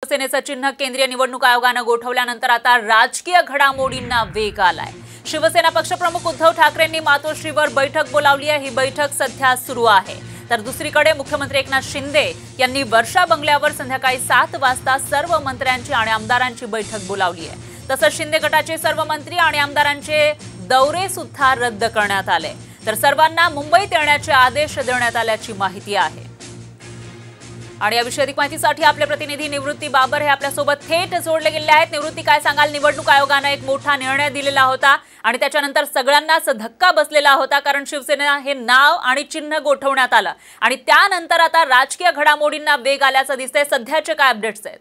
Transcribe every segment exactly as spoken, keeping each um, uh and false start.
शिवसेनेचं चिन्ह केंद्रीय निवडणूक आयोगानं गोठवल्यानंतर आता राजकीय घडामोडींना वेग आलाय। शिवसेना पक्षप्रमुख उद्धव ठाकरेंनी मातोश्रीवर बैठक बोलावली आहे। ही बैठक सध्या सुरू आहे। तर दुसरीकडे मुख्यमंत्री एकनाथ शिंदे यांनी वर्षा बंगल्यावर संध्याकाळी सात वाजता सर्व मंत्र्यांची आणि आमदारांची बैठक बोलावली आहे। तसंच शिंदे गटाचे सर्व मंत्री आणि आमदारांचे दौरे सुद्धा रद्द करण्यात आले। तर सर्वांना मुंबईत येण्याचे आदेश देण्यात आल्याची माहिती आहे। आणि याविषयी अधिक माहितीसाठी आपले प्रतिनिधी निवृत्ती बाबर हे आपल्या सोबत थेट जोडले गेले आहेत। निवृत्ती, काय सांगाल? निवडणूक आयोगाने एक मोठा निर्णय दिलेला होता आणि त्याच्यानंतर सगळ्यांनाच धक्का बसलेला होता, कारण शिवसेना हे नाव आणि चिन्ह गोठवण्यात आलं आणि त्यानंतर आता राजकीय घडामोडींना वेग आल्याचं दिसतंय। सध्याचे काय अपडेट्स आहेत?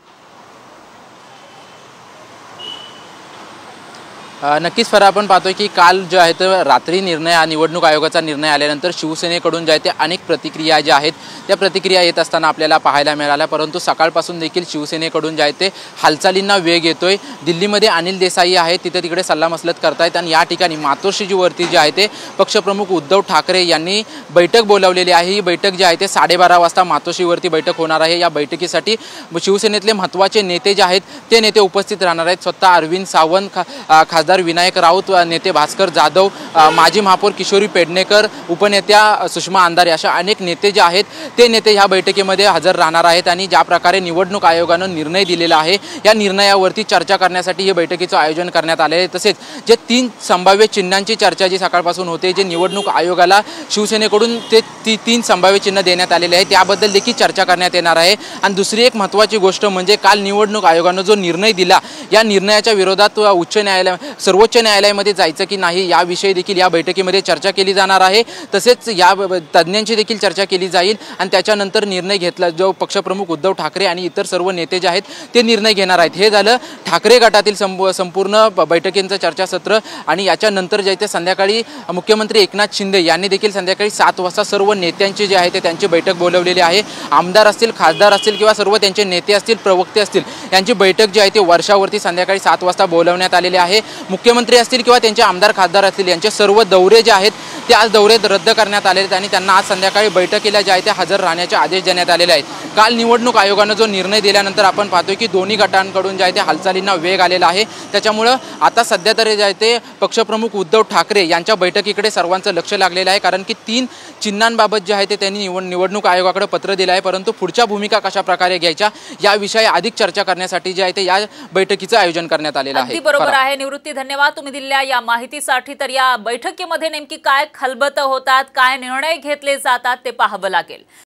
नक्कीच फरा, आपण पाहतोय की काल जो आहे तर रात्री निर्णय निवडणूक आयोगाचा निर्णय आल्यानंतर शिवसेनेकडून जे आहे ते अनेक प्रतिक्रिया ज्या आहेत त्या प्रतिक्रिया येत असताना आपल्याला पाहायला मिळाल्या। परंतु सकाळपासून देखील शिवसेनेकडून जे आहे ते हालचालींना वेग येतोय। दिल्लीमध्ये अनिल देसाई आहेत, तिथे तिकडे सल्लामसलत करतायत आणि या ठिकाणी मातोश्रीची वरती जे आहे ते पक्षप्रमुख उद्धव ठाकरे यांनी बैठक बोलावलेली आहे। ही बैठक जी आहे ते साडेबारा वाजता मातोश्रीवरती बैठक होणार आहे। या बैठकीसाठी शिवसेनेतले महत्त्वाचे नेते जे आहेत ते नेते उपस्थित राहणार आहेत। स्वतः अरविंद सावंत, खा खासदार विनायक राऊत, नेते भास्कर जाधव, माजी महापौर किशोरी पेडणेकर, उपनेत्या सुषमा अंधारे अशा अनेक नेते जे आहेत ते नेते ह्या बैठकीमध्ये हजर राहणार आहेत। आणि ज्या प्रकारे निवडणूक आयोगानं निर्णय दिलेला आहे या निर्णयावरती चर्चा करण्यासाठी हे बैठकीचं आयोजन करण्यात आले आहे। तसेच जे तीन संभाव्य चिन्हांची चर्चा जी सकाळपासून होते, जे निवडणूक आयोगाला शिवसेनेकडून ते ती तीन संभाव्य चिन्ह देण्यात आलेले आहे त्याबद्दल देखील चर्चा करण्यात येणार आहे। आणि दुसरी एक महत्त्वाची गोष्ट म्हणजे काल निवडणूक आयोगानं जो निर्णय दिला या निर्णयाच्या विरोधात उच्च न्यायालय सर्वोच्च न्यायालयामध्ये जायचं की नाही याविषयी देखील या बैठकीमध्ये चर्चा केली जाणार आहे। तसेच या तज्ज्ञांची देखील चर्चा केली जाईल आणि त्याच्यानंतर निर्णय घेतला जो पक्षप्रमुख उद्धव ठाकरे आणि इतर सर्व नेते जे आहेत ते निर्णय घेणार आहेत। हे झालं ठाकरे गटातील संपूर्ण बैठकींचं चर्चासत्र। आणि याच्यानंतर जे आहे ते संध्याकाळी मुख्यमंत्री एकनाथ शिंदे यांनी देखील संध्याकाळी सात वाजता सर्व नेत्यांची जे आहे ते त्यांची बैठक बोलावलेली आहे। आमदार असतील, खासदार असतील किंवा सर्व त्यांचे नेते असतील, प्रवक्ते असतील, यांची बैठक जी आहे ती वर्षावरती संध्याकाळी सात वाजता बोलावण्यात आलेली आहे। मुख्यमंत्री असतील किंवा त्यांचे आमदार खासदार असतील यांचे सर्व दौरे जे आहेत ते आज दौरे रद्द करण्यात आलेले आहेत आणि त्यांना आज संध्याकाळी बैठकीला जे आहे ते हजर राहण्याचे आदेश देण्यात आलेले आहेत। काल निवडणूक आयोगानं जो निर्णय दिल्यानंतर आपण पाहतोय की दोन्ही गटांकडून जे आहे ते हालचालींना वेग आलेला आहे। त्याच्यामुळं आता सध्या तरी जे आहे ते पक्षप्रमुख उद्धव ठाकरे यांच्या बैठकीकडे सर्वांचं लक्ष लागलेलं आहे, कारण की तीन चिन्हांबाबत जे आहे ते त्यांनी निवड निवडणूक आयोगाकडे पत्र दिलं आहे। परंतु पुढच्या भूमिका कशा प्रकारे घ्यायच्या याविषयी अधिक चर्चा करण्यासाठी जे आहे ते या बैठकीचं आयोजन करण्यात आलेलं आहे। बरोबर आहे निवृत्ती, धन्यवाद तुम्ही दिलेल्या या माहितीसाठी। तर या बैठकीमध्ये नेमकी काय खलबतं होतात, काय निर्णय घेतले जातात ते पाहावं लागेल।